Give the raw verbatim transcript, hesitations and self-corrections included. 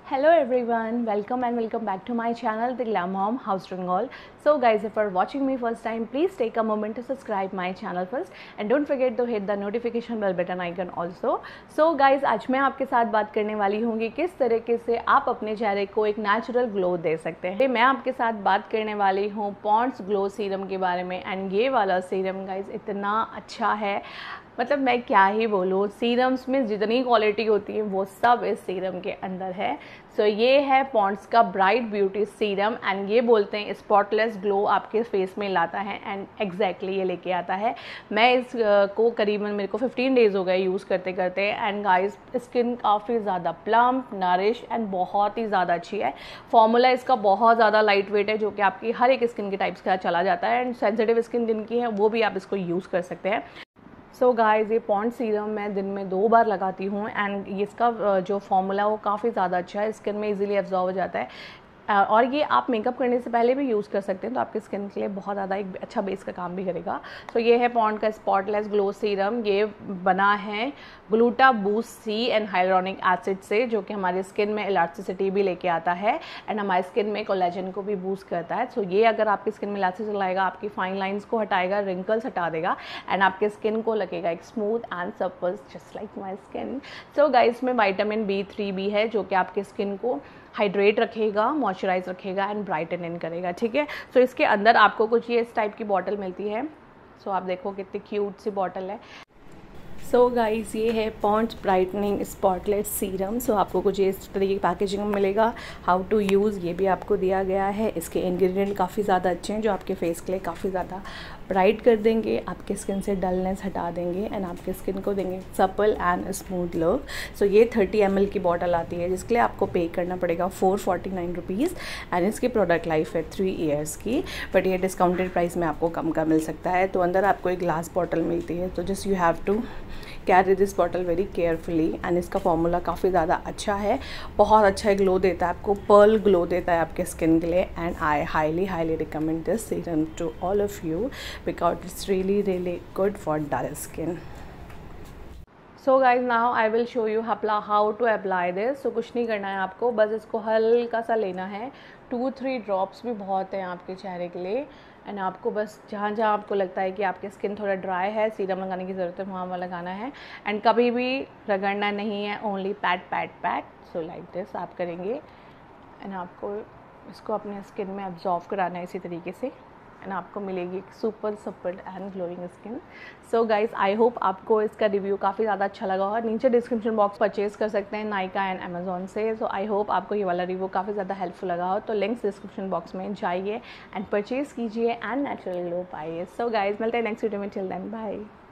Hello everyone, welcome and welcome back to my channel The Glam Mom House Bengal. So guys, if you are watching me first time, please take a moment to subscribe my channel first and don't forget to hit the notification bell button icon also. So guys, आज मैं आपके साथ बात करने वाली हूँ कि किस तरीके से आप अपने चेहरे को एक नेचुरल ग्लो दे सकते हैं। मैं आपके साथ बात करने वाली हूँ पॉन्ड्स ग्लो सीरम के बारे में एंड ये वाला सीरम गाइज इतना अच्छा है, मतलब मैं क्या ही बोलूँ। सीरम्स में जितनी क्वालिटी होती है वो सब इस सीरम के अंदर है। सो so, ये है पॉन्ड्स का ब्राइट ब्यूटी सीरम एंड ये बोलते हैं स्पॉटलेस ग्लो आपके फेस में लाता है एंड एग्जैक्टली ये लेके आता है। मैं इस को करीबन मेरे को फिफ्टीन डेज़ हो गए यूज़ करते करते एंड गाइस स्किन काफ़ी ज़्यादा प्लम्प, नरिश एंड बहुत ही ज़्यादा अच्छी है। फॉर्मूला इसका बहुत ज़्यादा लाइट वेट है जो कि आपकी हर एक स्किन के टाइप्स का चला जाता है एंड सेंसिटिव स्किन जिनकी है वो भी आप इसको यूज़ कर सकते हैं। सो so गाइस, ये पॉन्ड सीरम मैं दिन में दो बार लगाती हूँ एंड इसका जो फॉर्मूला वो काफ़ी ज़्यादा अच्छा है, स्किन में इजीली एब्जॉर्ब हो जाता है और ये आप मेकअप करने से पहले भी यूज़ कर सकते हैं तो आपकी स्किन के लिए बहुत ज़्यादा एक अच्छा बेस का काम भी करेगा। तो ये है पॉन्ड का स्पॉटलेस ग्लो सीरम। ये बना है gluta boost C and hyaluronic acid से, जो कि हमारी स्किन में इलास्टिसिटी भी लेके आता है एंड हमारी स्किन में कोलेजन को भी बूस्ट करता है। सो ये अगर आपकी स्किन में इलास्टिसिटी लाएगा, आपकी फाइन लाइन्स को हटाएगा, रिंकल्स हटा देगा एंड आपके स्किन को लगेगा एक स्मूथ एंड सपर्स just like my skin. So guys, में विटामिन बी थ्री भी है जो कि आपकी स्किन को हाइड्रेट रखेगा, मॉइस्चराइज रखेगा एंड ब्राइटन इन करेगा। ठीक है, सो so, इसके अंदर आपको कुछ ये इस टाइप की बॉटल मिलती है। सो so, आप देखो कितनी क्यूट सी बॉटल है। सो so गाइस, ये है Pond's brightening spotless serum. So आपको कुछ इस तरीके की पैकेजिंग में मिलेगा। हाउ टू यूज़ ये भी आपको दिया गया है। इसके इंग्रेडिएंट काफ़ी ज़्यादा अच्छे हैं जो आपके फेस के लिए काफ़ी ज़्यादा ब्राइट कर देंगे, आपके स्किन से डलनेस हटा देंगे एंड आपके स्किन को देंगे supple and smooth look. So ये थर्टी एम एल की बॉटल आती है जिसके लिए आपको पे करना पड़ेगा four forty nine rupees and इसकी प्रोडक्ट लाइफ है थ्री ईयर्स की, बट ये डिस्काउंटेड प्राइस में आपको कम का मिल सकता है। तो अंदर आपको एक ग्लास बॉटल मिलती है, तो just you have to carry this bottle very carefully and इसका फॉर्मूला काफ़ी ज़्यादा अच्छा है, बहुत अच्छा ग्लो देता है, आपको पर्ल ग्लो देता है आपके स्किन के लिए and I highly highly recommend this serum to all of you because it's really really good for dull skin. So guys, now I will show you हपला how to apply this. So कुछ नहीं करना है आपको, बस इसको हल्का सा लेना है। टू थ्री ड्रॉप्स भी बहुत हैं आपके चेहरे के लिए एंड आपको बस जहाँ जहाँ आपको लगता है कि आपकी स्किन थोड़ा ड्राई है, सीरम लगाने की ज़रूरत है, वहाँ वहाँ लगाना है एंड कभी भी रगड़ना नहीं है, only pat pat pat. So like this आप करेंगे एंड आपको इसको अपने स्किन में एब्जॉर्व कराना है इसी तरीके से एंड आपको मिलेगी एक सुपर सपर्ड and glowing skin. So guys, I hope आपको इसका रिव्यू काफ़ी ज़्यादा अच्छा लगा होगा। नीचे डिस्क्रिप्शन बॉक्स परचेज कर सकते हैं नाइका एंड अमेजोन से। सो आई होप आपको ये वाला रिव्यू काफ़ी ज़्यादा हेल्पफुल लगा हो, तो लिंक्स डिस्क्रिप्शन बॉक्स में जाइए एंड परचेज कीजिए एंड नेचुरल ग्लो पाइए। सो गाइस, मिलते हैं नेक्स्ट वीडियो में, टिल देन बाय।